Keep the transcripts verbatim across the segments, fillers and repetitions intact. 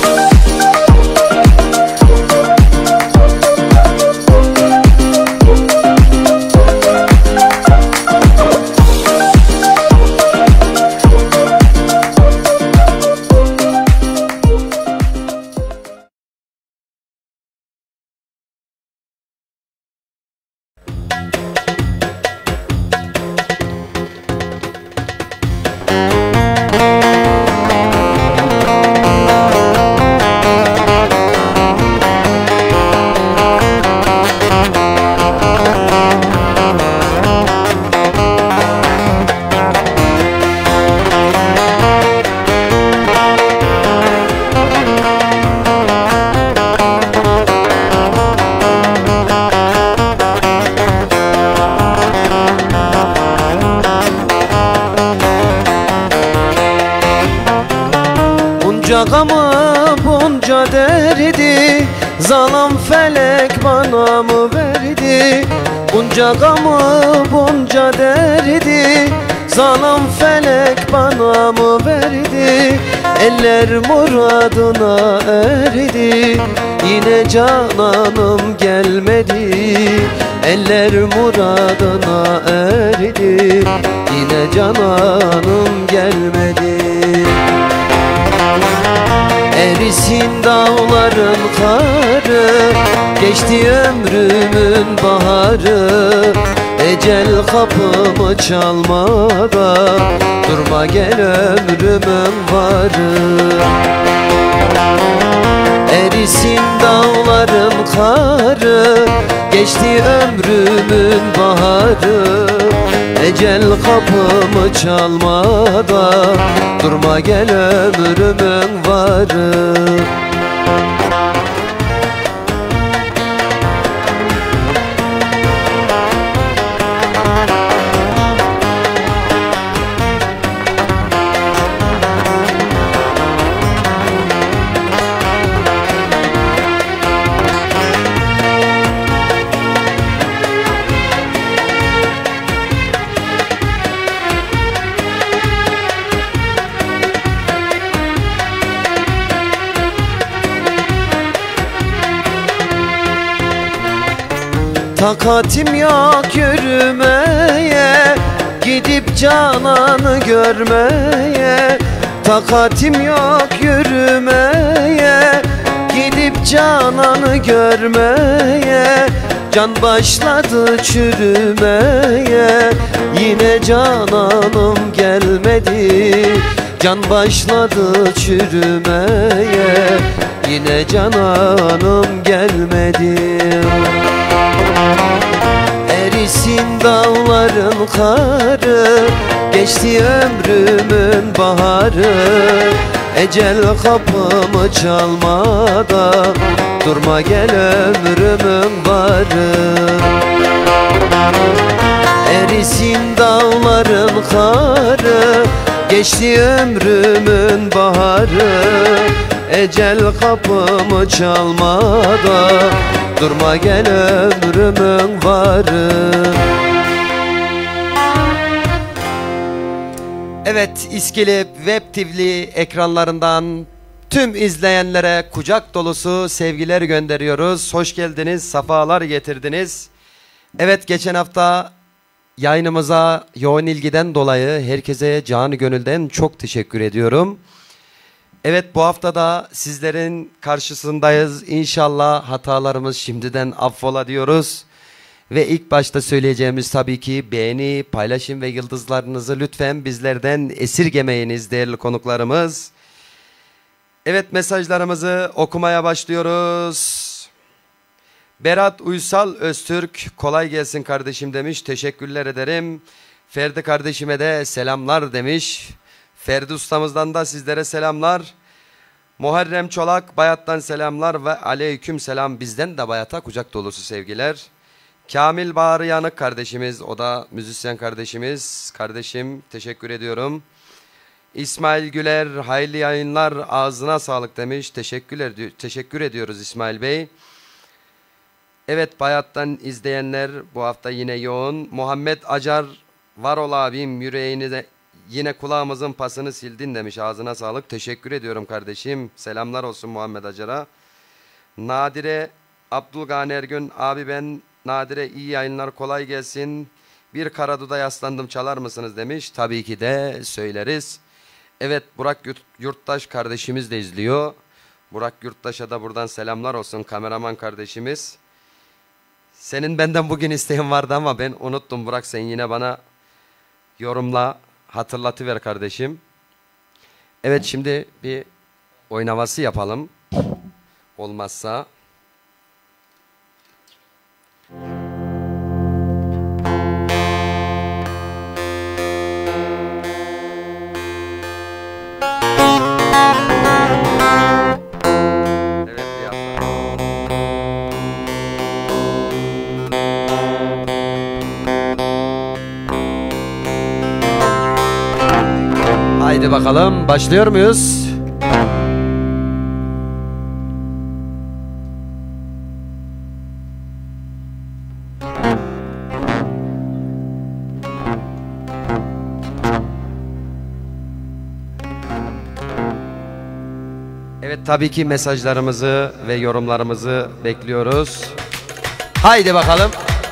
Bunca gamı bunca derdi zalim felek bana mı verdi? Bunca gamı bunca derdi zalim felek bana mı verdi? Eller muradına erdi, yine cananım gelmedi. Eller muradına erdi, yine cananım gelmedi. Erisin dağların karı, geçti ömrümün baharı. Ecel kapımı çalmadan, durma gel ömrümün varı. Erisin dağların karı, geçti ömrümün baharı. Ecel kapımı çalmadan, durma gel ömrümün varı. Takatim yok yürümeye, gidip cananı görmeye. Takatim yok yürümeye, gidip cananı görmeye. Can başladı çürümeye, yine cananım gelmedi. Can başladı çürümeye, yine cananım gelmedi. Erisin dağların karı, geçti ömrümün baharı. Ecel kapımı çalmadan, durma gel ömrümün varı. Erisin dağların karı, geçti ömrümün baharı. Ecel kapımı çalmadan, durma gel ömrümün varı. Evet, İskilip Web T V ekranlarından tüm izleyenlere kucak dolusu sevgiler gönderiyoruz. Hoş geldiniz, sefalar getirdiniz. Evet, geçen hafta yayınımıza yoğun ilgiden dolayı herkese canı gönülden çok teşekkür ediyorum. Evet, bu hafta da sizlerin karşısındayız. İnşallah hatalarımız şimdiden affola diyoruz. Ve ilk başta söyleyeceğimiz tabii ki beğeni, paylaşım ve yıldızlarınızı lütfen bizlerden esirgemeyiniz değerli konuklarımız. Evet, mesajlarımızı okumaya başlıyoruz. Berat Uysal Öztürk, kolay gelsin kardeşim demiş. Teşekkürler ederim. Ferdi kardeşime de selamlar demiş. Ferdi ustamızdan da sizlere selamlar. Muharrem Çolak, Bayat'tan selamlar ve aleyküm selam, bizden de Bayat'a kucak dolusu sevgiler. Kamil Bağrı Yanık kardeşimiz, o da müzisyen kardeşimiz. Kardeşim teşekkür ediyorum. İsmail Güler, hayırlı yayınlar, ağzına sağlık demiş. Teşekkürler, teşekkür ediyoruz İsmail Bey. Evet, Bayat'tan izleyenler bu hafta yine yoğun. Muhammed Acar, var ol abim, yüreğine, yine kulağımızın pasını sildin demiş. Ağzına sağlık. Teşekkür ediyorum kardeşim. Selamlar olsun Muhammed Acar'a. Nadire Abdülgani Ergün abi, ben Nadire, iyi yayınlar, kolay gelsin. Bir Karadu'da yaslandım, çalar mısınız demiş. Tabii ki de söyleriz. Evet, Burak Yurttaş kardeşimiz de izliyor. Burak Yurttaş'a da buradan selamlar olsun, kameraman kardeşimiz. Senin benden bugün isteğin vardı ama ben unuttum Burak, sen yine bana yorumla hatırlatıver kardeşim. Evet, şimdi bir oyun havası yapalım. Olmazsa. Evet, biraz daha. Haydi bakalım, başlıyor muyuz? Evet, tabii ki mesajlarımızı ve yorumlarımızı bekliyoruz. Haydi bakalım.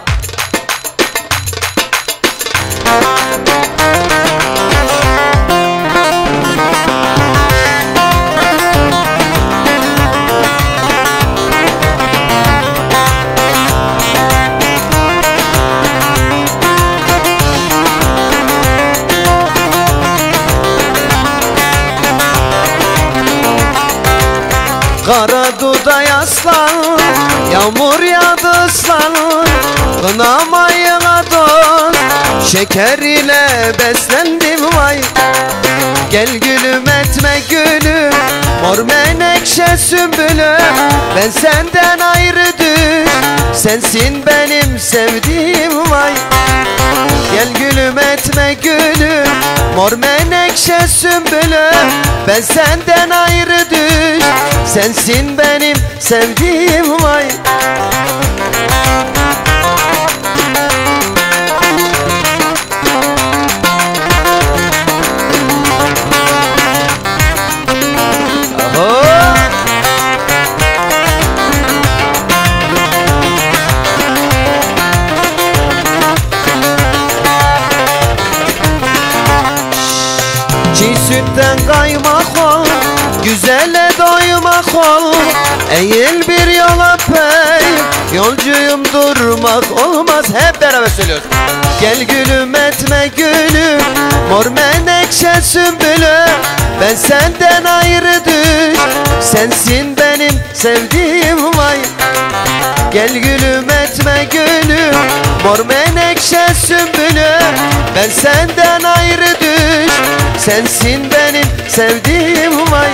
Karadu'da yaslan, yağmur yağdı ıslan, kınamayına dost, şeker ile beslendim vay. Gel gülüm etme gülüm, mor menekşe sümbülüm, ben senden ayrı düş, sensin benim sevdiğim vay. Gel gülüm etme gülüm, mor menekşe sümbülüm, ben senden ayrı düş, sensin benim sevdiğim vay. Çiğ sütten kaymak ol, güzele doymak ol, eğil bir yola pey, yolcuyum durmak olmaz. Hep beraber söylüyoruz. Gel gülüm etme gülüm, mor menekşe sümbülüm, ben senden ayrı düş, sensin benim sevdiğim vay. Gel gülüm etme gülüm, mor menekşe sümbülüm, ben senden ayrı düş, sensin benim sevdiğim vay.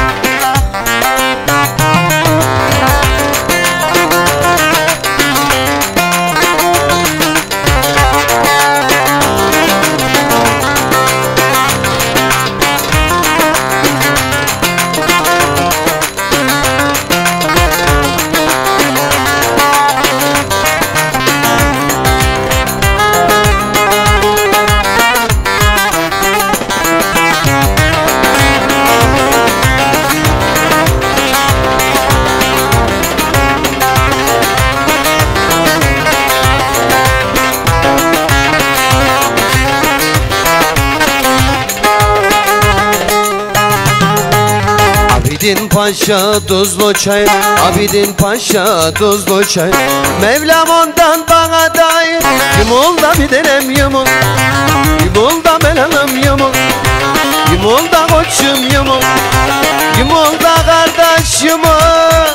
Abidin Paşa tuzlu çay, Abidin Paşa tuzlu çay, Mevlam ondan bana dair, yumul da bir denem yumul, yumul da belalım yumul, yumul da koçum yumul, yumul da kardeş yumul.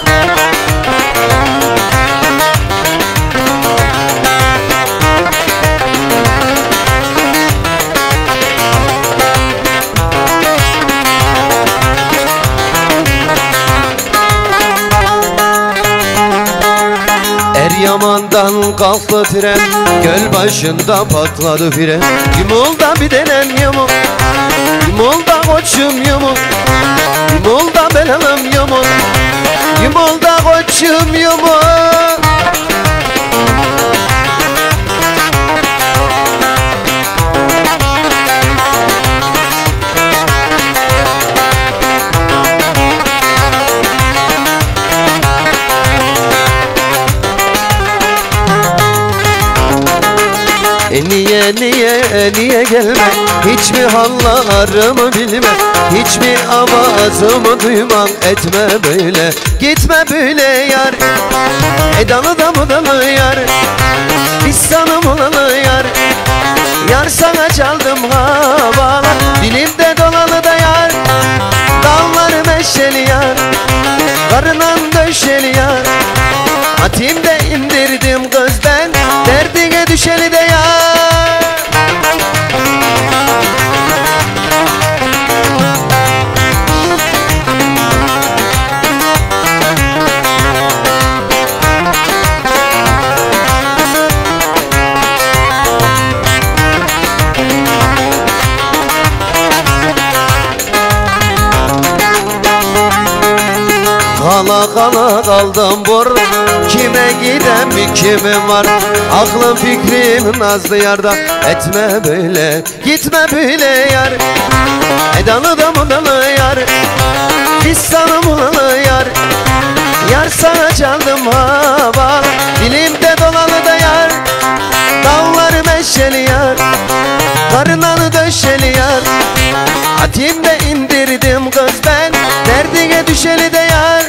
Yamandan kalktı tren, göl başında patladı fren. Yumul da bir denem yumul, yumul da koçum yumul, yumul da belalım yumul, yumul da koçum yumul. E niye niye niye gelme? Hiç mi hallarımı bilme? Hiç mi avazımı duyman? Etme böyle, gitme böyle yar. E dalı da mı dalı yar? Biz sana bulalı yar. Yar sana çaldım havalar, dilimde dolalı da yar. Dalları meşeli yar, karınan döşeli yar. Atimde indirdim gözden, derdine düşeli de yar. Kala kala kaldım bur, kime gidem mi kimim var? Aklım fikrim nazlı yarda, etme böyle, gitme böyle yar. E dalı da mı dalı yar, biz sana bulalı yar. Yar sana çaldım havalar, dilimde dolalı da yar. Dalları meşeli yar, karınalı döşeli yar. Atimde indirdim kız ben, derdine düşeli de yar.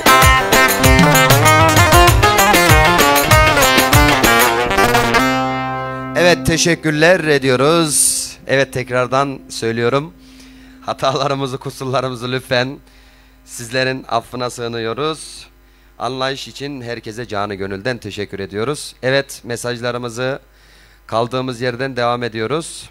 Evet, teşekkürler ediyoruz. Evet, tekrardan söylüyorum. Hatalarımızı, kusurlarımızı lütfen sizlerin affına sığınıyoruz. Anlayış için herkese canı gönülden teşekkür ediyoruz. Evet, mesajlarımızı kaldığımız yerden devam ediyoruz.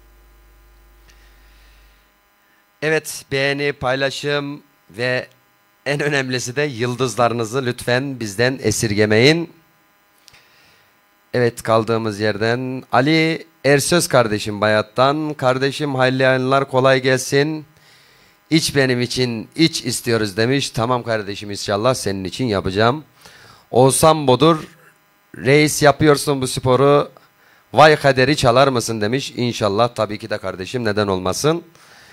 Evet, beğeni, paylaşım ve en önemlisi de yıldızlarınızı lütfen bizden esirgemeyin. Evet, kaldığımız yerden Ali Ersöz kardeşim Bayat'tan. Kardeşim hayırlı yayınlar, kolay gelsin. İç benim için iç istiyoruz demiş. Tamam kardeşim, inşallah senin için yapacağım. Oğuzhan Bodur, reis yapıyorsun bu sporu, vay kaderi çalar mısın demiş. İnşallah, tabii ki de kardeşim, neden olmasın.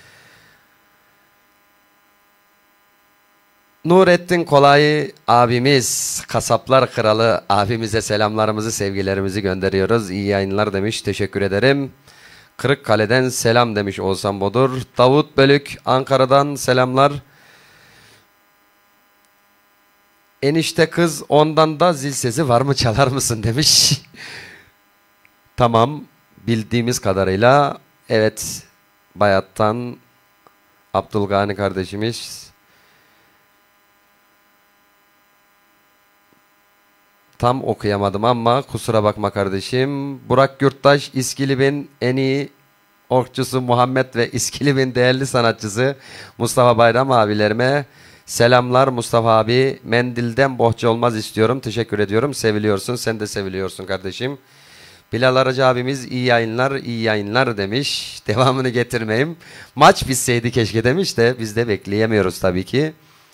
Nurettin Kolay abimiz, Kasaplar Kralı abimize selamlarımızı, sevgilerimizi gönderiyoruz. İyi yayınlar demiş, teşekkür ederim. Kırıkkale'den selam demiş Oğuzhan Bodur. Davut Bölük Ankara'dan selamlar. Enişte kız, ondan da zil sesi var mı, çalar mısın demiş. Tamam, bildiğimiz kadarıyla evet, Bayat'tan Abdülgani kardeşimiz. Tam okuyamadım ama kusura bakma kardeşim. Burak Yurttaş, İskilip'in en iyi okçusu Muhammed ve İskilip'in değerli sanatçısı Mustafa Bayram abilerime selamlar. Mustafa abi, mendilden bohça olmaz istiyorum. Teşekkür ediyorum. Seviliyorsun. Sen de seviliyorsun kardeşim. Bilal Aracı abimiz iyi yayınlar, iyi yayınlar demiş. Devamını getirmeyeyim. Maç bitseydi keşke demiş de biz de bekleyemiyoruz tabii ki.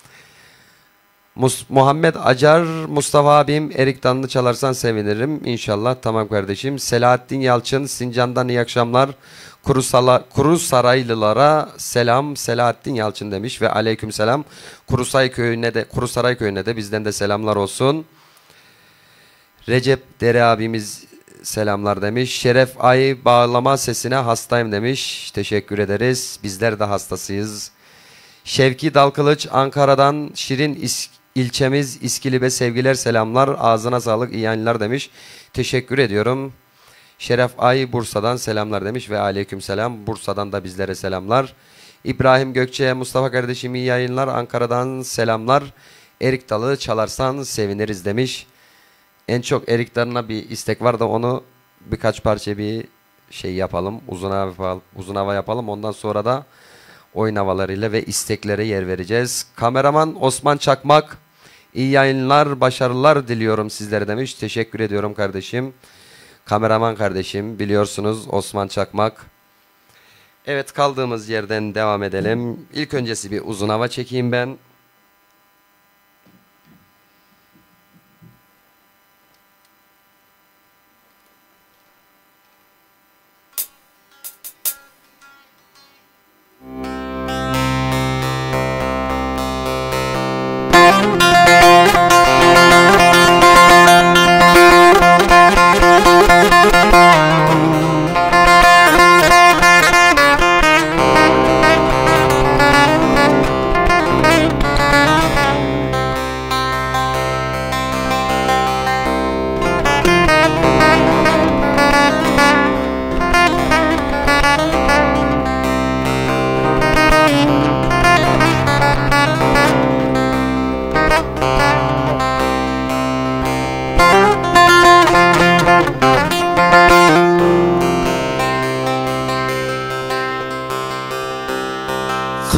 Mus Muhammed Acar, Mustafa abim, Erik Danlı çalarsan sevinirim. İnşallah, tamam kardeşim. Selahattin Yalçın, Sincan'dan iyi akşamlar. Kuru, Sala, Kuru Saraylılara selam, Selahattin Yalçın demiş ve aleyküm selam. Kurusay köyüne de, Kurusaray köyüne de bizden de selamlar olsun. Recep Dere abimiz selamlar demiş. Şeref Ay, bağlama sesine hastayım demiş. Teşekkür ederiz. Bizler de hastasıyız. Şevki Dalkılıç Ankara'dan, Şirin İs ilçemiz İskilip'e sevgiler, selamlar. Ağzına sağlık, iyi yayınlar demiş. Teşekkür ediyorum. Şeref Ay Bursa'dan selamlar demiş ve aleyküm selam. Bursa'dan da bizlere selamlar. İbrahim Gökçe, Mustafa kardeşim iyi yayınlar. Ankara'dan selamlar. Erik Dalı çalarsan seviniriz demiş. En çok Erik Dalı'na bir istek var da onu birkaç parça bir şey yapalım. Uzun hava, uzun hava yapalım. Ondan sonra da oyun havalarıyla ve isteklere yer vereceğiz. Kameraman Osman Çakmak, iyi yayınlar, başarılar diliyorum sizlere demiş. Teşekkür ediyorum kardeşim. Kameraman kardeşim, biliyorsunuz Osman Çakmak. Evet, kaldığımız yerden devam edelim. İlk öncesi bir uzun hava çekeyim ben.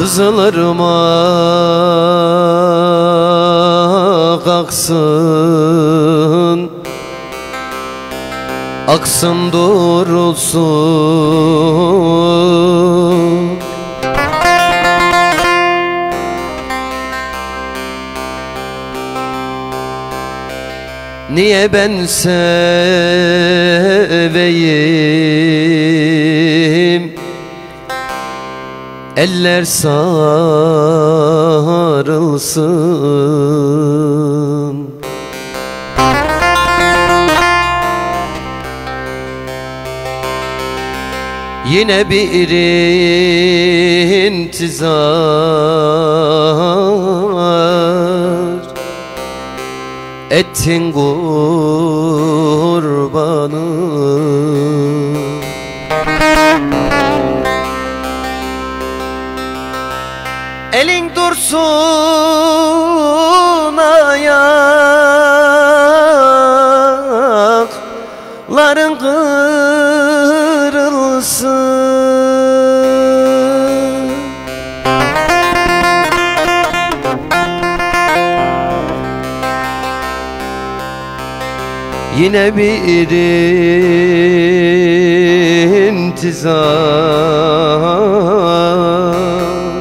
Kızılırmak aksın, aksın durulsun. Niye ben seveyim, eller sarılsın. Yine bir intizar ettin kurbanı. Elin dursun ayakların kırılsın. Yine bir intizar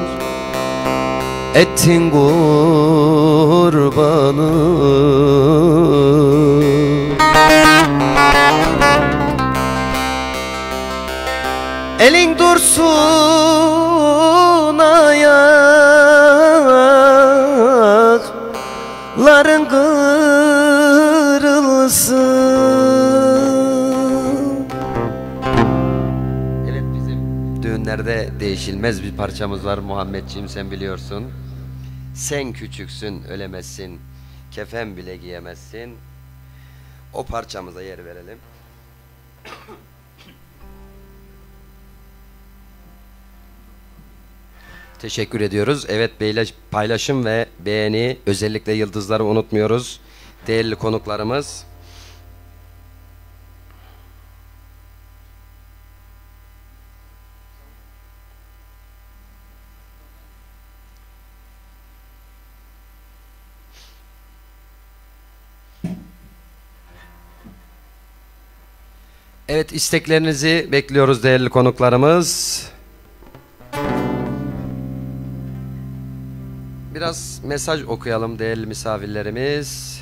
ettin kurbanı. Elin dursun ayakların kırılsın. Evet, bizim düğünlerde değişilmez bir parçamız var Muhammedciğim, sen biliyorsun. Sen küçüksün ölemezsin, kefen bile giyemezsin. O parçamıza yer verelim. Teşekkür ediyoruz. Evet, paylaşım ve beğeni, özellikle yıldızları unutmuyoruz. Değerli konuklarımız. Evet, isteklerinizi bekliyoruz değerli konuklarımız. Biraz mesaj okuyalım değerli misafirlerimiz.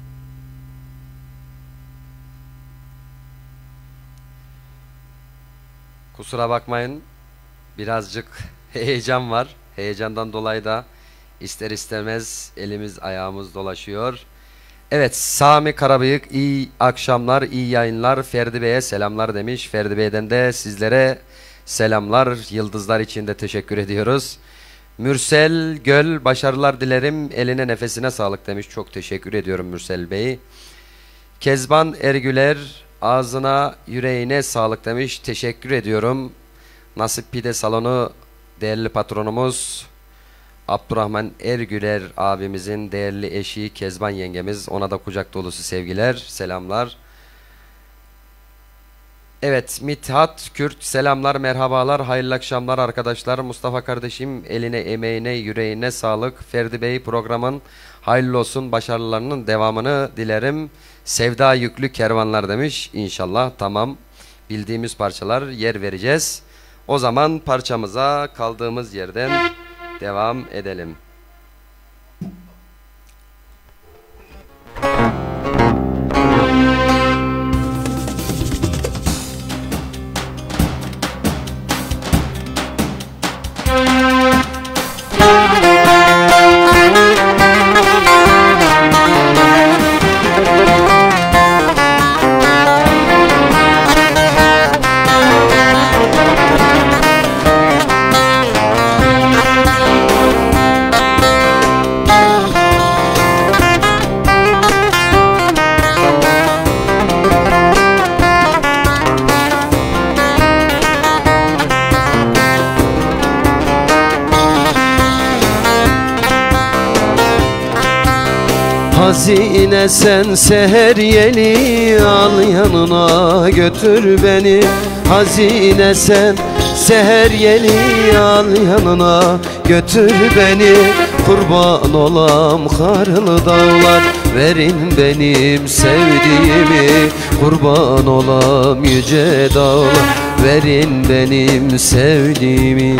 Kusura bakmayın, birazcık heyecan var. Heyecandan dolayı da ister istemez elimiz ayağımız dolaşıyor. Evet, Sami Karabıyık iyi akşamlar, iyi yayınlar, Ferdi Bey'e selamlar demiş. Ferdi Bey'den de sizlere selamlar, yıldızlar için de teşekkür ediyoruz. Mürsel Göl, başarılar dilerim, eline nefesine sağlık demiş. Çok teşekkür ediyorum Mürsel Bey. Kezban Ergüler, ağzına yüreğine sağlık demiş. Teşekkür ediyorum. Nasip Pide Salonu değerli patronumuz Abdurrahman Ergüler abimizin değerli eşi Kezban yengemiz, ona da kucak dolusu sevgiler, selamlar. Evet, Mithat Kürt, selamlar, merhabalar, hayırlı akşamlar arkadaşlar. Mustafa kardeşim, eline emeğine yüreğine sağlık. Ferdi Bey, programın hayırlı olsun, başarılarının devamını dilerim. Sevda yüklü kervanlar demiş. İnşallah, tamam, bildiğimiz parçalar, yer vereceğiz. O zaman parçamıza kaldığımız yerden devam edelim. Hazine sen seher yeli, al yanına götür beni. Hazine sen Seher yeli al yanına, götür beni, kurban olam karlı dağlar. Verin benim sevdiğimi, kurban olam yüce dağlar. Verin benim sevdiğimi.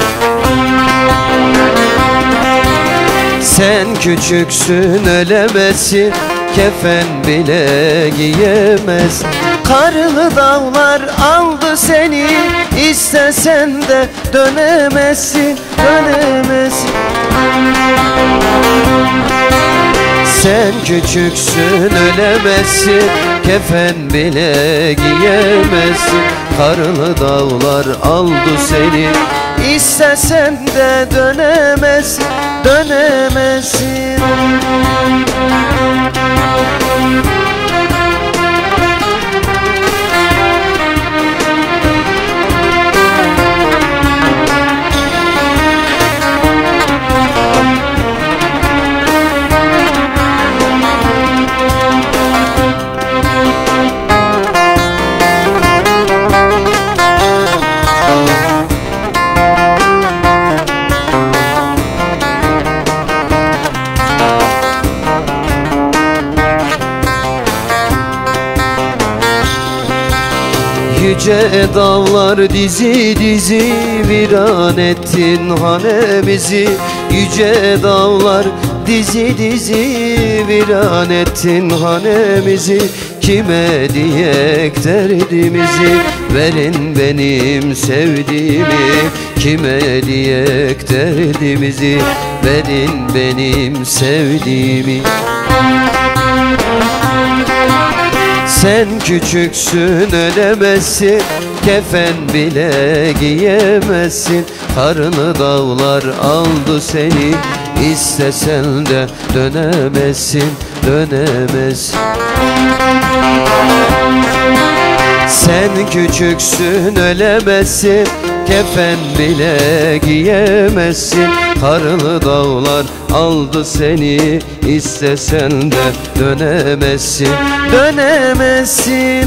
Sen küçüksün ölemezsin, kefen bile giyemez. Karlı dağlar aldı seni, istesen de dönemezsin, dönemezsin. Sen küçüksün ölemezsin, kefen bile giyemezsin. Karlı dağlar aldı seni, istesen de dönemezsin, dönemezsin. Yüce dağlar dizi dizi viran ettin hanemizi. Yüce dağlar dizi dizi viran ettin hanemizi. Kime diyek derdimizi, verin benim sevdiğimi. Kime diyek derdimizi, verin benim sevdiğimi. Sen küçüksün ölemezsin, kefen bile giyemezsin. Karlı dağlar aldı seni, istesen de dönemezsin, dönemezsin. Sen küçüksün ölemezsin, kefen bile giyemezsin. Karlı dağlar aldı seni, istesen de dönemezsin, dönemezsin.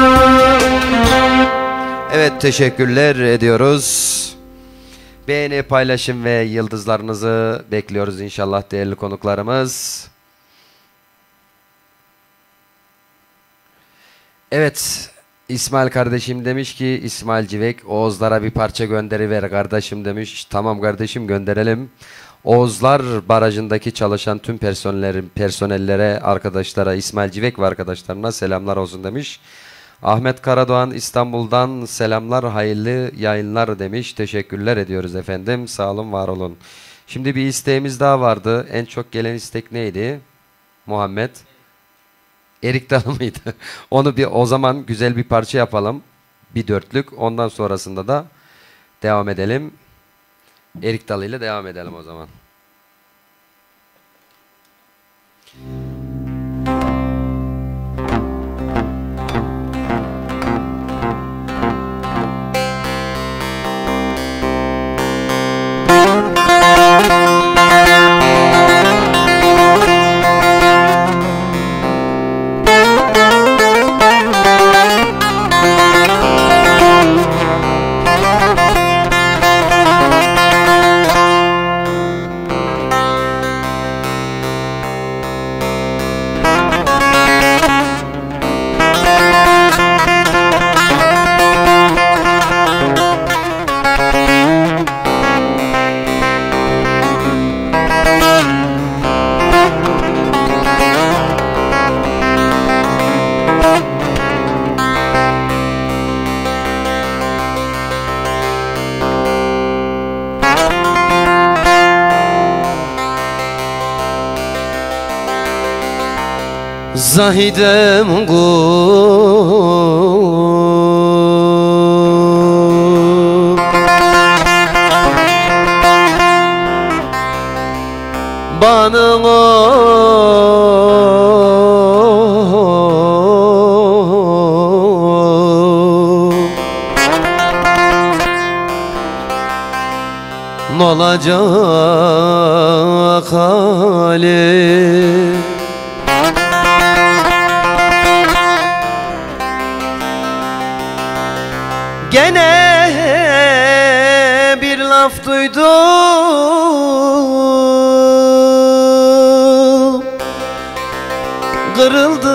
Evet, teşekkürler ediyoruz. Beğeni, paylaşım ve yıldızlarınızı bekliyoruz inşallah değerli konuklarımız. Evet, İsmail kardeşim demiş ki, İsmail Civek, Oğuzlara bir parça gönderiver kardeşim demiş. Tamam kardeşim, gönderelim. Oğuzlar Barajı'ndaki çalışan tüm personellerin, personellere, arkadaşlara, İsmail Civek ve arkadaşlarına selamlar olsun demiş. Ahmet Karadoğan İstanbul'dan selamlar, hayırlı yayınlar demiş. Teşekkürler ediyoruz efendim. Sağ olun, var olun. Şimdi bir isteğimiz daha vardı. En çok gelen istek neydi? Muhammed? Erik Dalı mıydı? Onu bir o zaman güzel bir parça yapalım. Bir dörtlük. Ondan sonrasında da devam edelim. Erik Dalı ile devam edelim o zaman. Zahidem kul, banın n'olacak hali. Gene laf duydum, kırıldı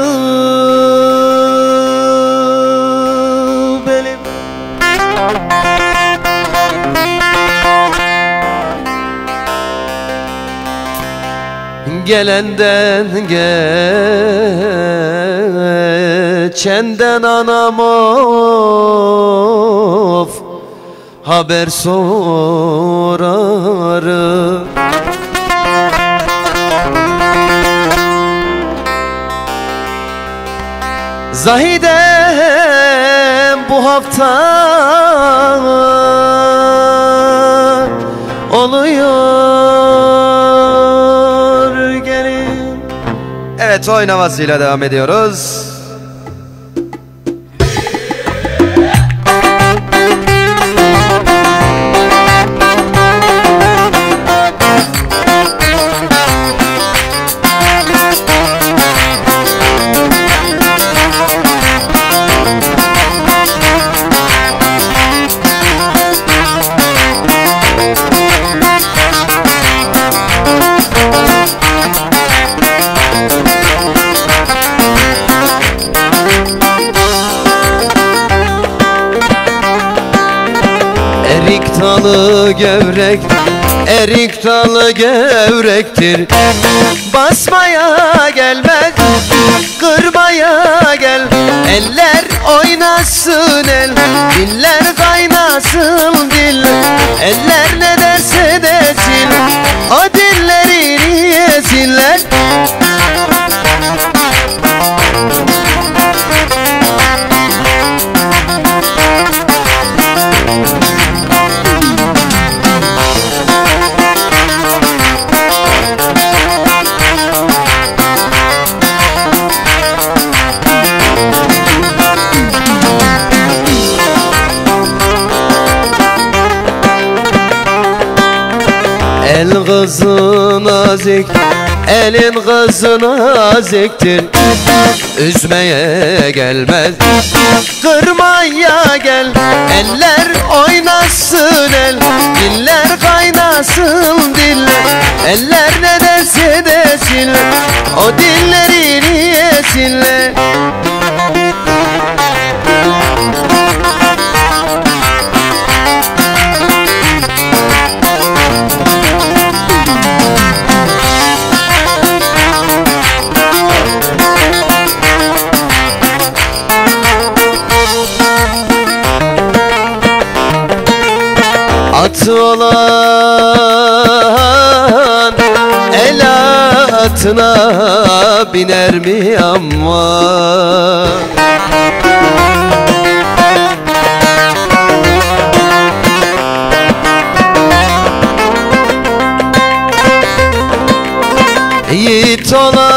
belim. Gelenden geçenden anam of haber sorarım. Zahidem bu hafta oluyor gelin. Evet, oyun havasıyla devam ediyoruz. Erik dalı gevrek, erik dalı gevrektir. Basmaya gelmez, kırmaya gel. Eller oynasın el, diller kaynasın dil. Eller ne derse desin, o dillerini yesinler. El kızı nazik, elin kızı naziktir. Üzmeye gelmez, kırmaya gel. Eller oynasın el, diller kaynasın dil. Eller ne derse desin, o dillerini yesinler. Atı olan el atına biner mi amma? Yiğit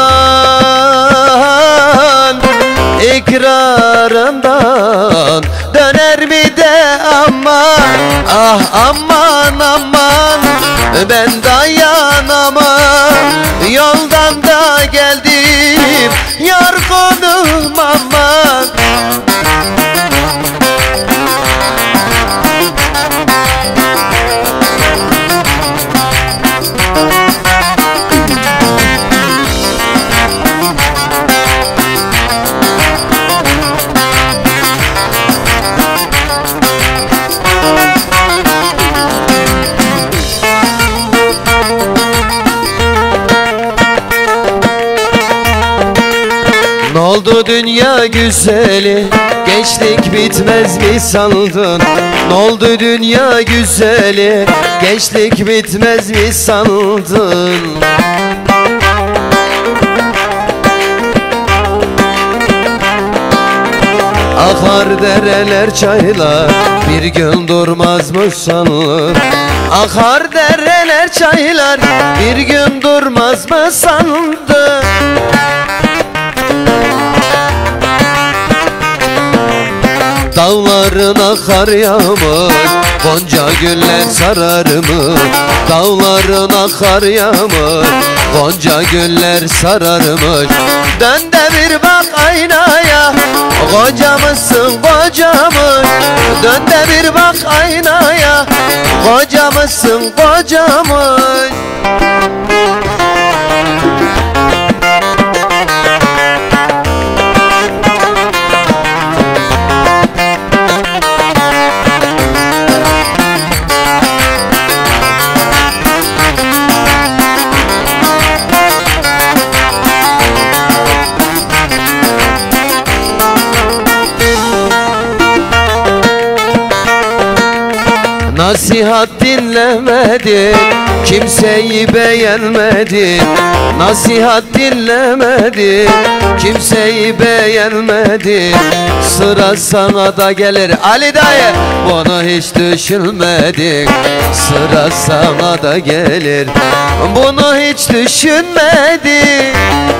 olan ikrarından döner mi de aman? Ah aman aman, ben dayanamam. Yoldan da geldim yorgunum aman. Ne oldu dünya güzeli, gençlik bitmez mi sandın? Ne oldu dünya güzeli, gençlik bitmez mi sandın? Akar dereler çaylar, bir gün durmaz mı sandın? Akar dereler çaylar, bir gün durmaz mı sandın? Dağların akar yağmur, gonca güller sarar mı? Dağların akar yağmur, gonca güller sararmış. Dön de bir bak aynaya, koca mısın koca mı? Dön de bir bak aynaya, aynaya, koca mısın koca mı? Nasihat dinlemedin, kimseyi beğenmedin. Nasihat dinlemedin, kimseyi beğenmedin. Sıra sana da gelir Ali dayı, bunu hiç düşünmedin. Sıra sana da gelir, bunu hiç düşünmedin.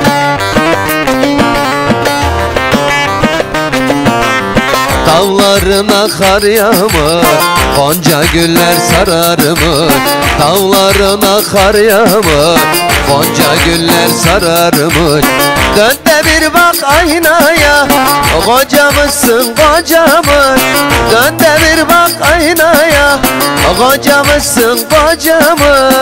Dağlarına kar yağmur, gonca güller sarar mı? Dağlarına kar yağmur, gonca güller sarar mı? Dön de bir bak aynaya, koca mısın koca mı? Dön de bir bak aynaya, koca mısın koca mı?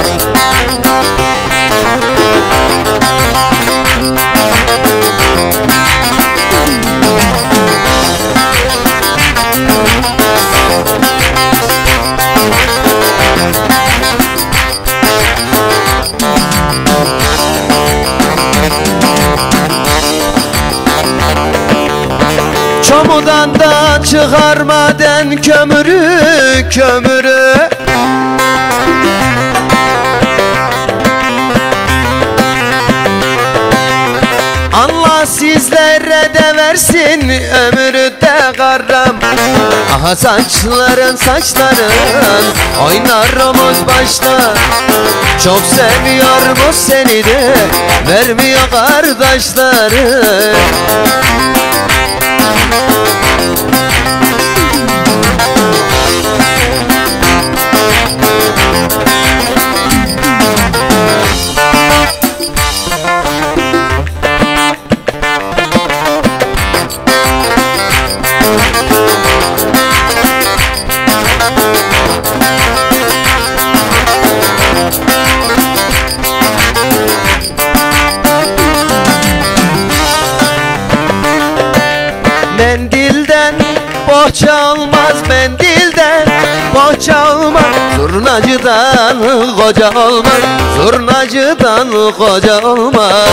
Çomudan da çıkarmadan kömürü, kömürü. Allah sizlere de versin ömrü de karam. Aha saçların saçların oynar omuz başlar. Çok seviyormuş seni de vermiyor kardeşleri. Mendilden bohça olmaz, mendilden bohça olmaz. Zurnacıdan koca olmaz, zurnacıdan koca olmaz.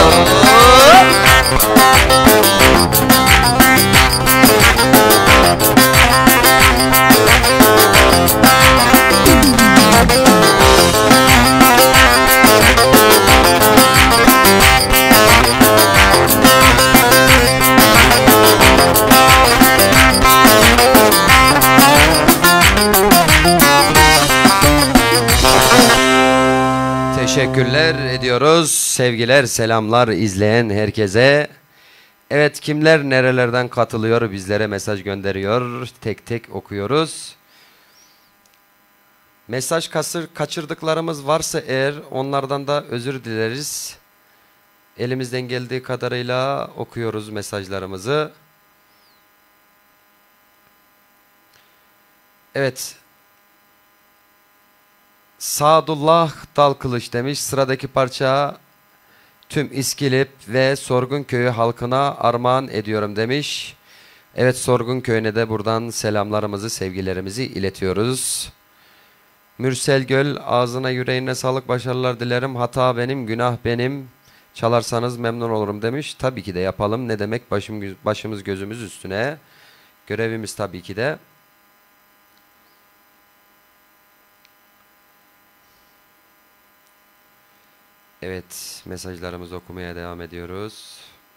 Teşekkürler ediyoruz. Sevgiler, selamlar izleyen herkese. Evet, kimler nerelerden katılıyor, bizlere mesaj gönderiyor. Tek tek okuyoruz. Mesaj kasır, kaçırdıklarımız varsa eğer onlardan da özür dileriz. Elimizden geldiği kadarıyla okuyoruz mesajlarımızı. Evet. Sadullah Dalkılıç demiş, sıradaki parça tüm İskilip ve Sorgun Köyü halkına armağan ediyorum demiş. Evet, Sorgun Köyü'ne de buradan selamlarımızı, sevgilerimizi iletiyoruz. Mürsel Göl, ağzına yüreğine sağlık, başarılar dilerim. Hata benim, günah benim. Çalarsanız memnun olurum demiş. Tabii ki de yapalım. Ne demek, başım, başımız gözümüz üstüne. Görevimiz tabii ki de. Evet, mesajlarımızı okumaya devam ediyoruz.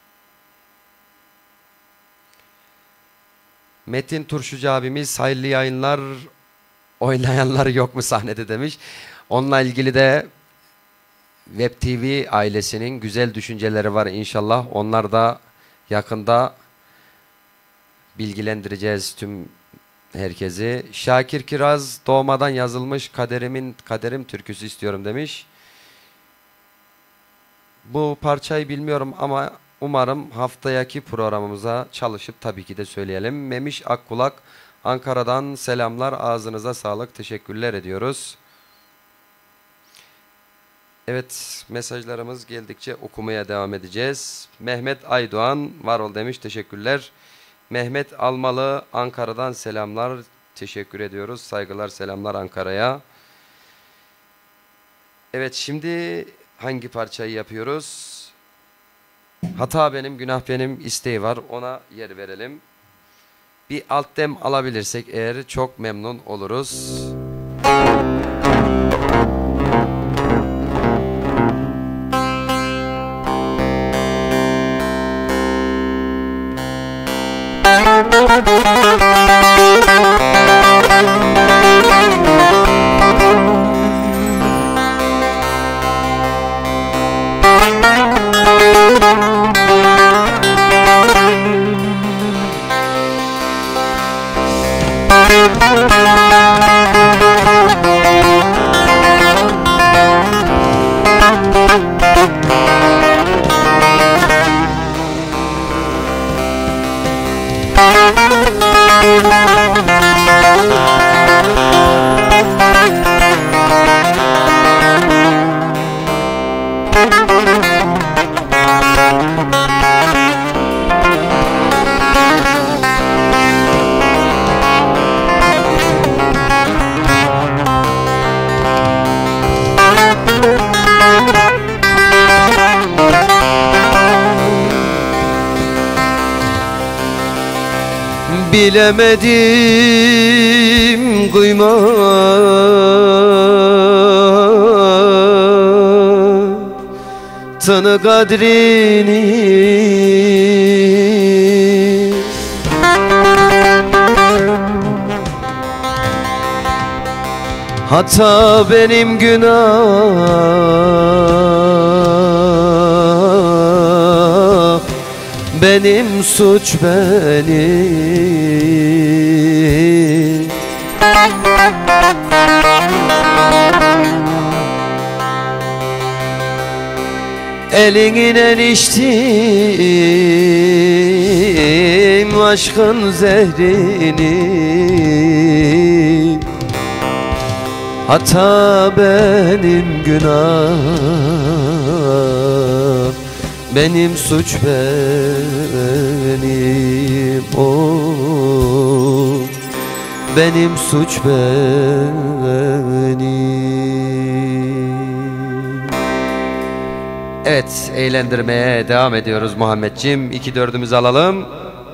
Metin Turşucu abimiz, hayırlı yayınlar, oynayanlar yok mu sahnede demiş. Onunla ilgili de Web T V ailesinin güzel düşünceleri var inşallah. Onlar da yakında bilgilendireceğiz tüm herkesi. Şakir Kiraz, doğmadan yazılmış kaderimin kaderim türküsü istiyorum demiş. Bu parçayı bilmiyorum ama umarım haftaki programımıza çalışıp tabii ki de söyleyelim. Memiş Akkulak, Ankara'dan selamlar, ağzınıza sağlık, teşekkürler ediyoruz. Evet, mesajlarımız geldikçe okumaya devam edeceğiz. Mehmet Aydoğan var ol demiş, teşekkürler. Mehmet Almalı Ankara'dan selamlar, teşekkür ediyoruz. Saygılar, selamlar Ankara'ya. Evet, şimdi hangi parçayı yapıyoruz? Hata benim, günah benim isteği var, ona yer verelim. Bir alt dem alabilirsek eğer çok memnun oluruz. Bilemedim kıymatını, kadrini. Hata benim, günah benim, suç benim. Elinden içtim aşkın zehrini. Hata benim, günah benim, suç benim. Oh, benim, suç benim. Evet, eğlendirmeye devam ediyoruz Muhammedciğim. İki dördümüzü alalım.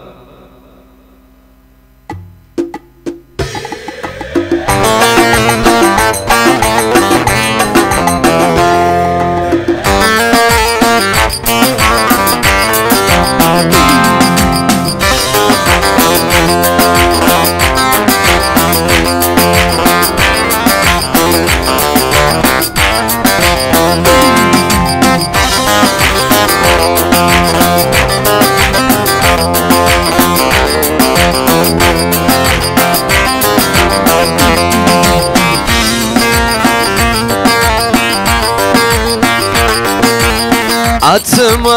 Atım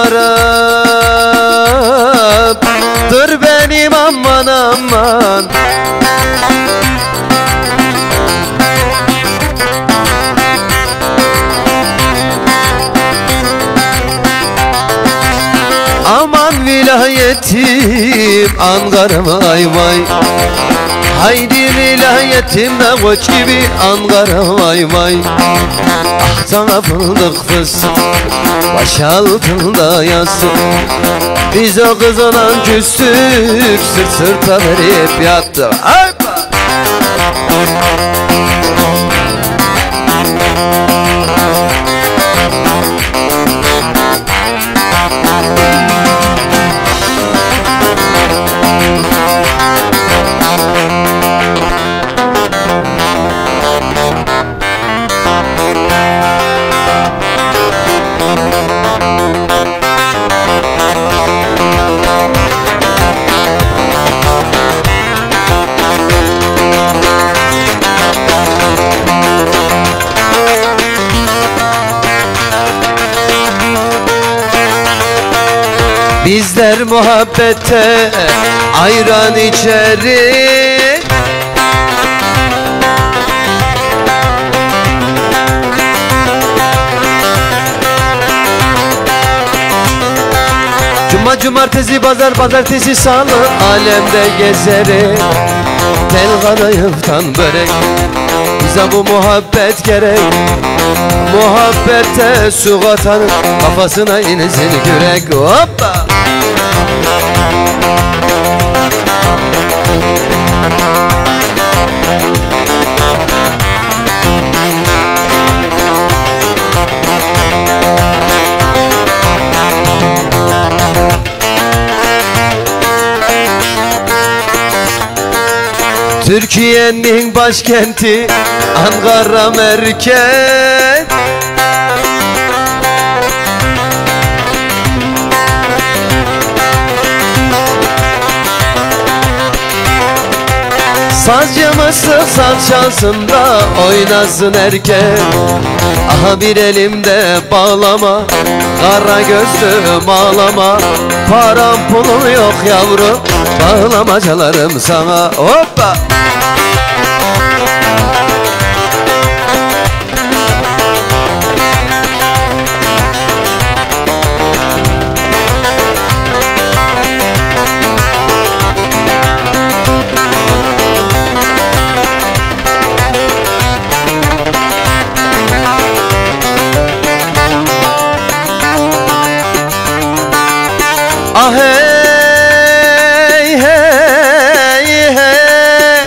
Arap'tır benim, aman aman. Aman vilayetim Ankara, vay vay. Haydi vilayetimde koç gibi Ankara, vay vay. Ah sana fındık fıstık, baş altında yastık. Biz o kızla küstük, sırt sırta verip yattık. Hayba! Bizler muhabbete ayran içeriz, Cumartesi pazar pazartesi salı alemde gezerim. Tel kadayıftan börek, bize bu muhabbet gerek. Muhabbete su katanın kafasına insin kürek. Hoppa! Türkiye'nin başkenti Ankara merkez. Sazcımı sıksak şansında oynasın erkek. Aha bir elimde bağlama, kara gözlüm ağlama. Param pulum yok yavrum, bağlama çalarım sana. Hoppa! Ah hey hey hey,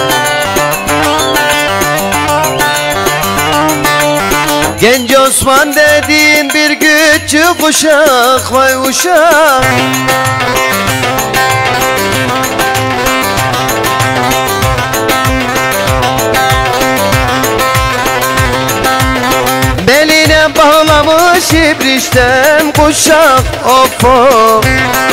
Genç Osman dediğin bir küçük uşak, vay uşak. Beline bağlamış ibrişten kuşak, of of.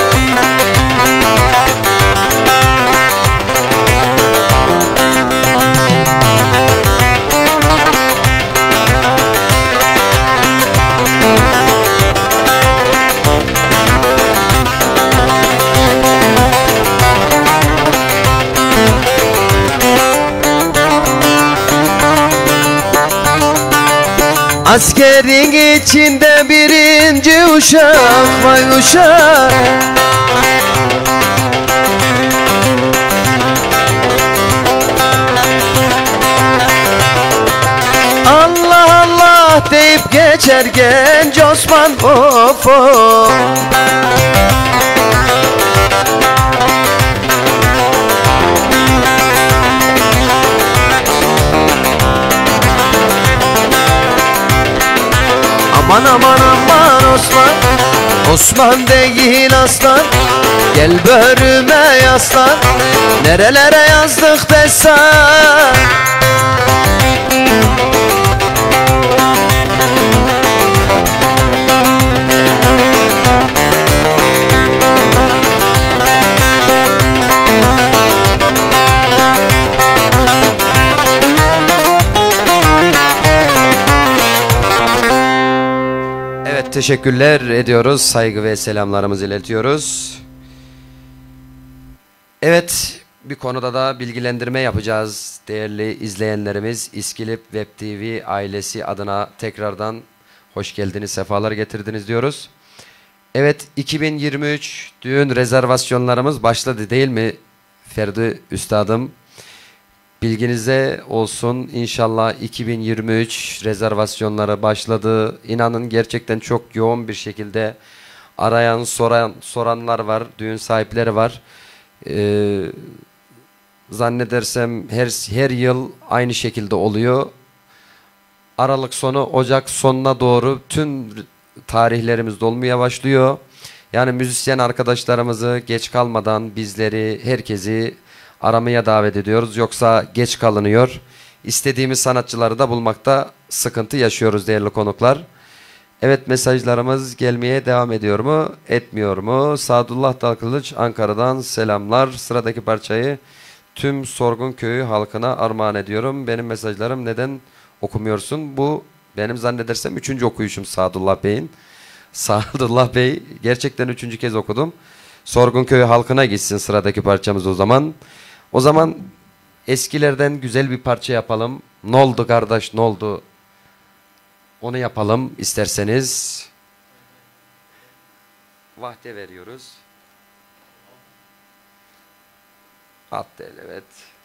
Askerin içinde birinci uşak, vay uşak. Allah Allah deyip geçer genç Osman, of of. Aman aman aman Osman, Osman değil aslan. Gel börüme yaslan, nerelere yazdık destan. Teşekkürler ediyoruz. Saygı ve selamlarımızı iletiyoruz. Evet, bir konuda da bilgilendirme yapacağız değerli izleyenlerimiz. İskilip Web T V ailesi adına tekrardan hoş geldiniz, sefalar getirdiniz diyoruz. Evet, iki bin yirmi üç düğün rezervasyonlarımız başladı değil mi Ferdi Üstadım? Bilginize olsun, inşallah iki bin yirmi üç rezervasyonları başladı. İnanın gerçekten çok yoğun bir şekilde arayan, soran, soranlar var, düğün sahipleri var. Ee, zannedersem her, her yıl aynı şekilde oluyor. Aralık sonu, Ocak sonuna doğru tüm tarihlerimiz dolmaya başlıyor. Yani müzisyen arkadaşlarımızı geç kalmadan bizleri, herkesi aramaya davet ediyoruz. Yoksa geç kalınıyor. İstediğimiz sanatçıları da bulmakta sıkıntı yaşıyoruz değerli konuklar. Evet, mesajlarımız gelmeye devam ediyor mu? Etmiyor mu? Sadullah Dalkılıç Ankara'dan selamlar. Sıradaki parçayı tüm Sorgun Köyü halkına armağan ediyorum. Benim mesajlarım neden okumuyorsun? Bu benim zannedersem üçüncü okuyuşum Sadullah Bey'in. Sadullah Bey gerçekten üçüncü kez okudum. Sorgun Köyü halkına gitsin sıradaki parçamız o zaman. O zaman eskilerden güzel bir parça yapalım. Ne oldu kardeş, ne oldu? Onu yapalım isterseniz. Vahde veriyoruz. Alt değil, evet.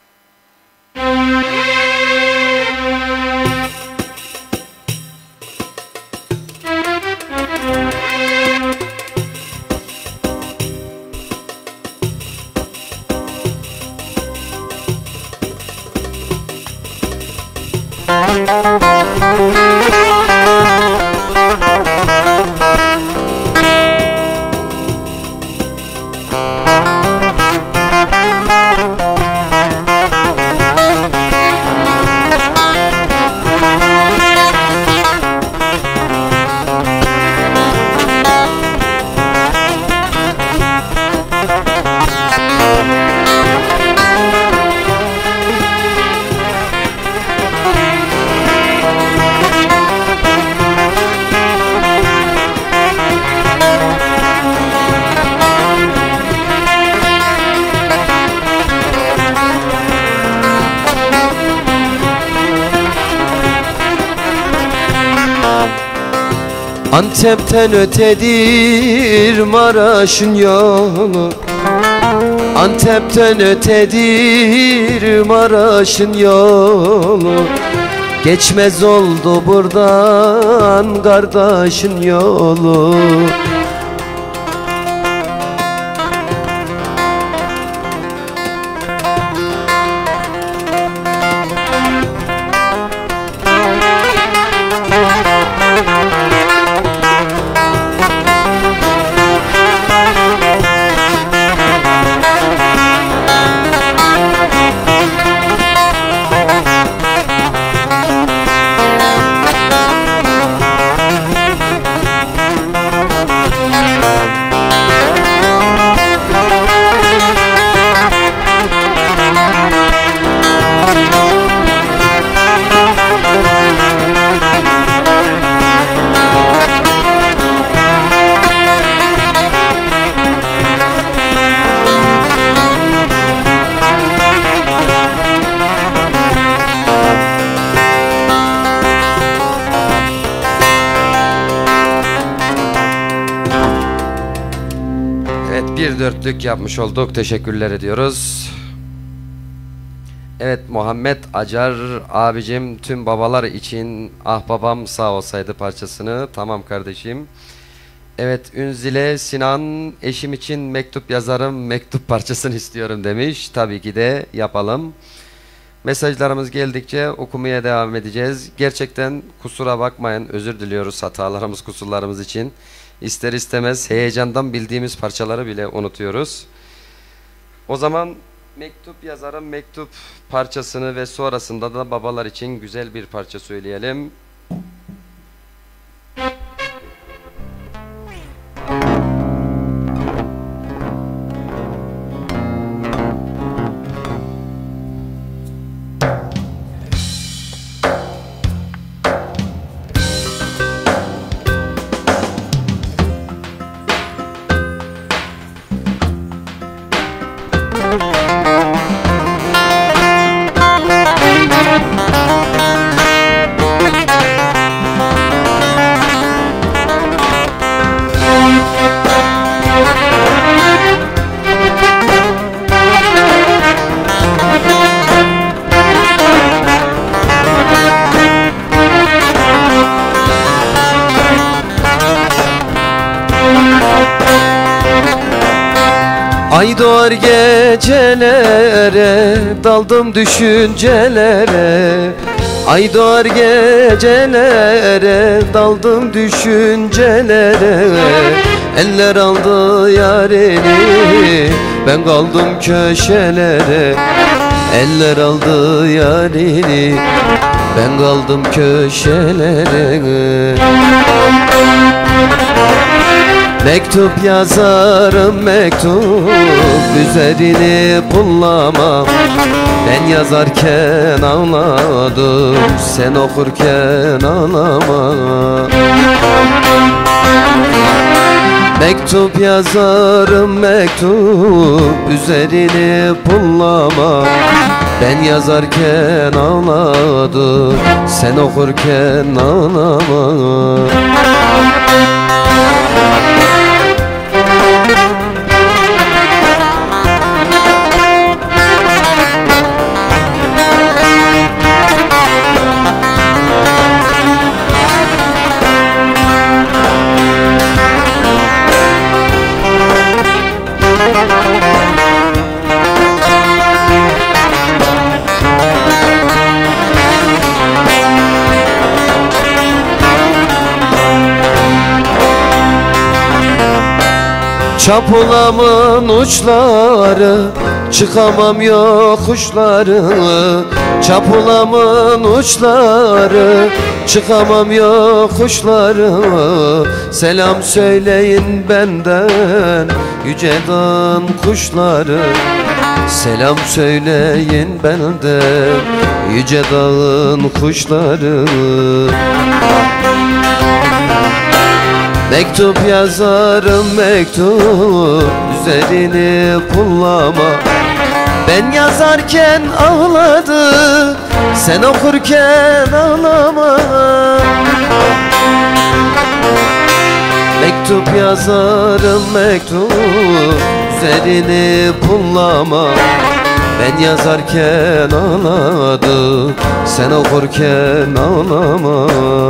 Antep'ten ötedir Maraş'ın yolu, Antep'ten ötedir Maraş'ın yolu. Geçmez oldu buradan kardeşin yolu. Bir dörtlük yapmış olduk. Teşekkürler ediyoruz. Evet, Muhammed Acar abicim tüm babalar için Ah Babam Sağ Olsaydı parçasını. Tamam kardeşim. Evet, Ünzile Sinan eşim için mektup yazarım, mektup parçasını istiyorum demiş. Tabii ki de yapalım. Mesajlarımız geldikçe okumaya devam edeceğiz. Gerçekten kusura bakmayın, özür diliyoruz hatalarımız, kusurlarımız için. İster istemez heyecandan bildiğimiz parçaları bile unutuyoruz. O zaman mektup yazarım, mektup parçasını ve sonrasında da babalar için güzel bir parça söyleyelim. Ay doğar gecelere, daldım düşüncelere. Ay doğar gecelere, daldım düşüncelere. Eller aldı yarini, ben kaldım köşelere. Eller aldı yarini, ben kaldım köşelere. Mektup yazarım mektup, üzerini pullamam. Ben yazarken ağladım, sen okurken ağlama. Mektup yazarım mektup, üzerini pullama. Ben yazarken ağladım, sen okurken ağlama. Çapulamın uçları, çıkamam yokuşları. Çapulamın uçları, çıkamam yokuşları. Selam söyleyin benden yüce dağın kuşları. Selam söyleyin benden yüce dağın kuşları. Mektup yazarım mektup, üzerini pullama. Ben yazarken ağladı, sen okurken ağlama. Mektup yazarım mektup, üzerini pullama. Ben yazarken ağladı, sen okurken ağlama.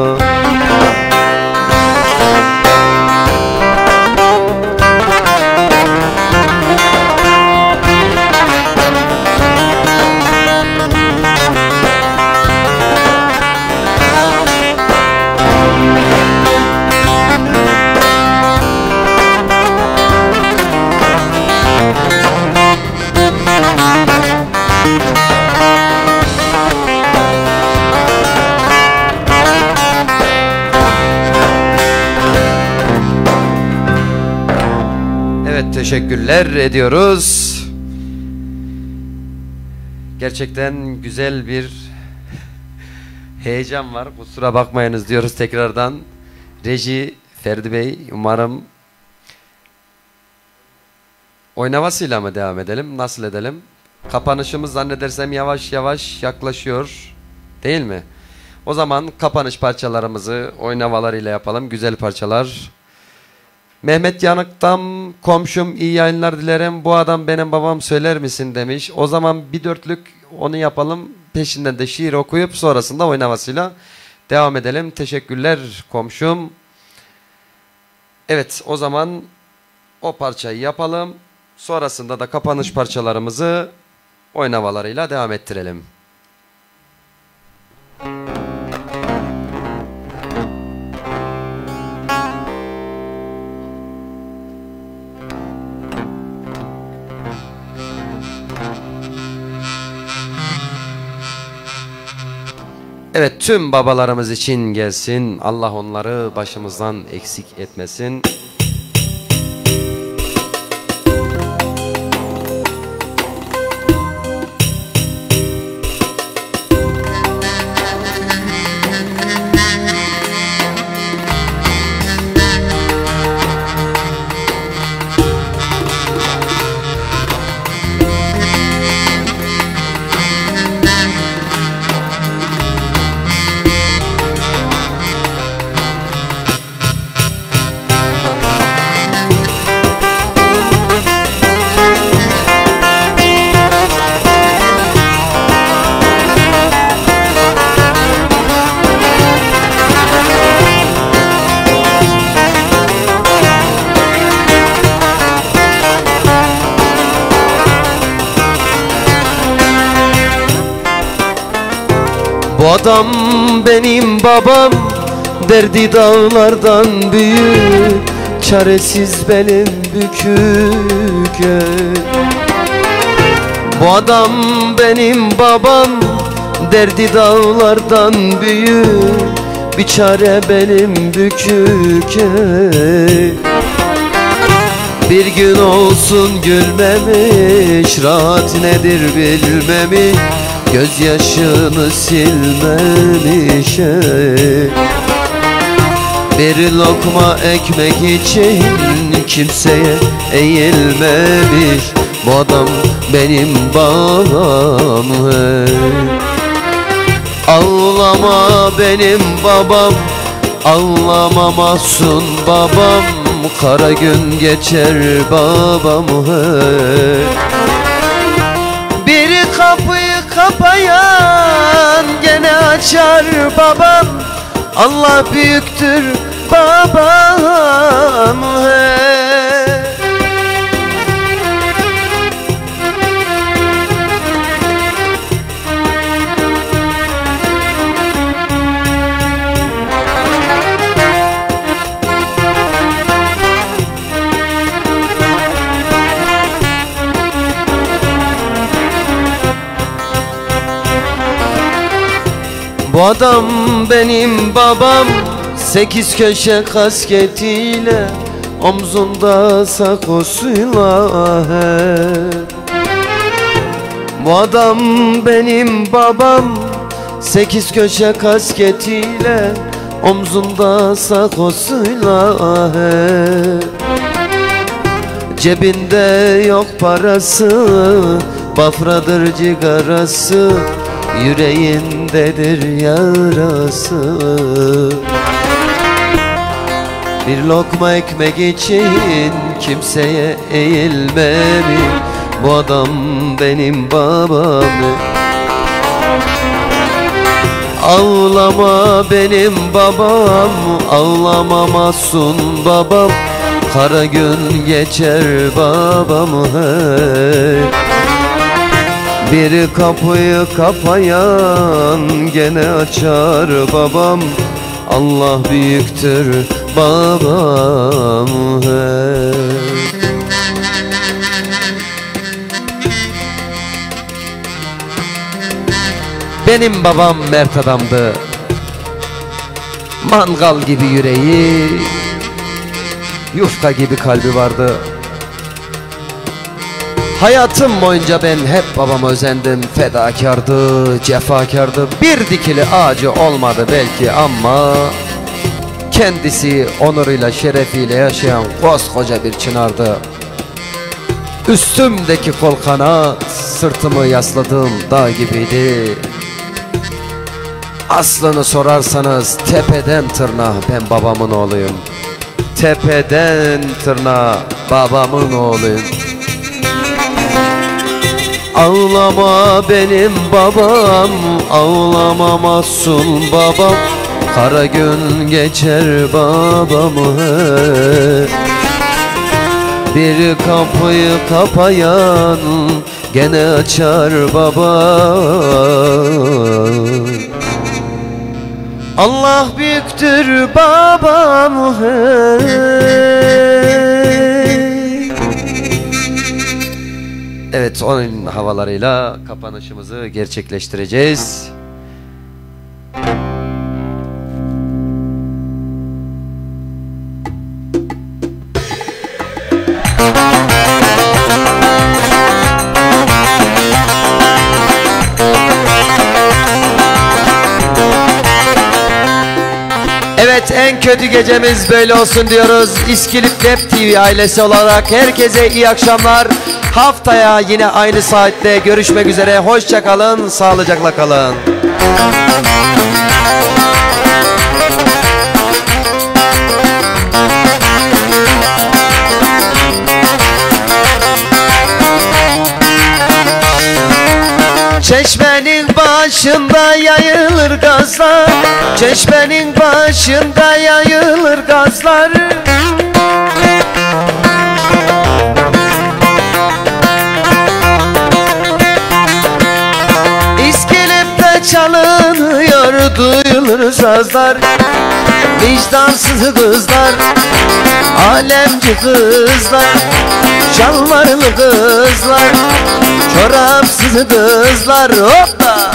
Evet, teşekkürler ediyoruz. Gerçekten güzel bir heyecan var. Kusura bakmayınız diyoruz tekrardan. Reji Ferdi Bey, umarım oynamasıyla mı devam edelim? Nasıl edelim? Kapanışımız zannedersem yavaş yavaş yaklaşıyor. Değil mi? O zaman kapanış parçalarımızı oynavalarıyla yapalım. Güzel parçalar. Mehmet Yanık'tan komşum iyi yayınlar dilerim. Bu adam benim babam söyler misin demiş. O zaman bir dörtlük onu yapalım. Peşinden de şiir okuyup sonrasında oynamasıyla devam edelim. Teşekkürler komşum. Evet, o zaman o parçayı yapalım. Sonrasında da kapanış parçalarımızı oynavalarıyla devam ettirelim. Evet, tüm babalarımız için gelsin. Allah onları başımızdan eksik etmesin. Bu adam benim babam, derdi dağlardan büyük, çaresiz belim bükük. Bu adam benim babam, derdi dağlardan büyük, bir çare benim bükük. Bir gün olsun gülmemiş, rahat nedir bilmemiş, gözyaşını silmemiş. Bir lokma ekmek için kimseye eğilmemiş. Bu adam benim babam. Ağlama benim babam, ağlama mahzun babam, kara gün geçer babam. Bir kapıyı kapayan gene açar babam, Allah büyüktür babam. Bu adam benim babam, sekiz köşe kasketiyle, omzunda sakosuyla. Bu adam benim babam, sekiz köşe kasketiyle, omzunda sakosuyla. Cebinde yok parası, bafradır cigarası, yüreğindedir yarası. Bir lokma ekmek için kimseye eğilmemi, bu adam benim babam. Ağlama benim babam, ağlama masum babam, kara gün geçer babam. Hey. Bir kapıyı kapayan gene açar babam, Allah büyüktür babam. Hey. Benim babam mert adamdı, mangal gibi yüreği, yufka gibi kalbi vardı. Hayatım boyunca ben hep babama özendim. Fedakardı, cefakardı. Bir dikili ağacı olmadı belki ama kendisi onuruyla, şerefiyle yaşayan koskoca bir çınardı. Üstümdeki kol kanat, sırtımı yasladığım dağ gibiydi. Aslını sorarsanız tepeden tırnağa ben babamın oğluyum. Tepeden tırnağa babamın oğluyum. Ağlama benim babam, ağlama masum babam, kara gün geçer babam. Hey. Bir kapıyı kapayan gene açar babam, Allah büyüktür babam. Hey. Evet, onun havalarıyla kapanışımızı gerçekleştireceğiz. Evet, en kötü gecemiz böyle olsun diyoruz. İskilip Web T V ailesi olarak herkese iyi akşamlar. Haftaya yine aynı saatte görüşmek üzere. Hoşça kalın, sağlıcakla kalın. Çeşmenin başında yayılır gazlar, çeşmenin başında yayılır gazlar. İskilip'te çalınıyor, duyulur sazlar. Vicdansız kızlar, alemci kızlar, şalvarlı kızlar, çorapsız kızlar. Hoppa!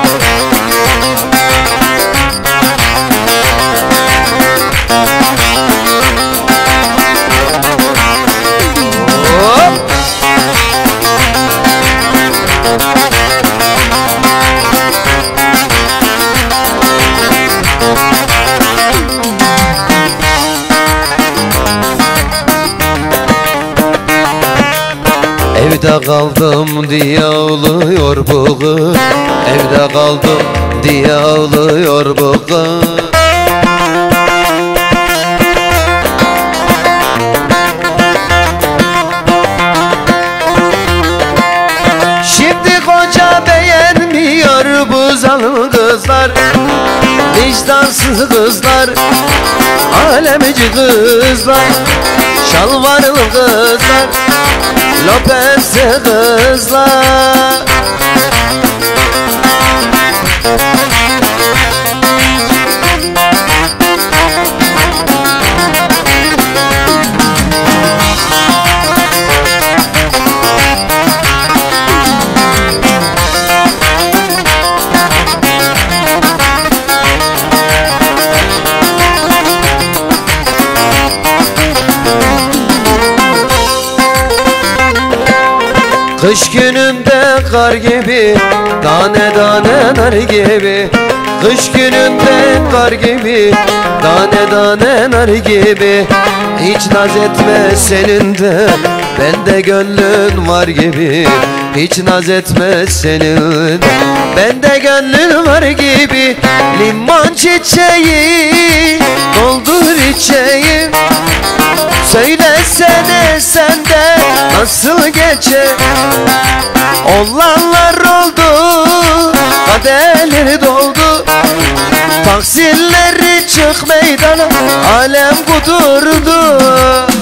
Hop! Evde kaldım diye ağlıyor bu kız, evde kaldım diye ağlıyor bu kız. Şimdi koca beğenmiyor bu zalim kızlar, vicdansız kızlar, alemci kızlar, şalvarlı kızlar, Lopez'li kızlar. Kış gününde kar gibi, tane tane nar gibi. Kış gününde kar gibi, tane tane nar gibi. Hiç naz etme senin de, bende gönlün var gibi. Hiç naz etme senin, bende gönlün var gibi. Limon çiçeği, doldur içeği. Söylesene sende nasıl geçer? Olanlar oldu, kaderleri doldu. Taksirleri çık meydana, alem kudurdu.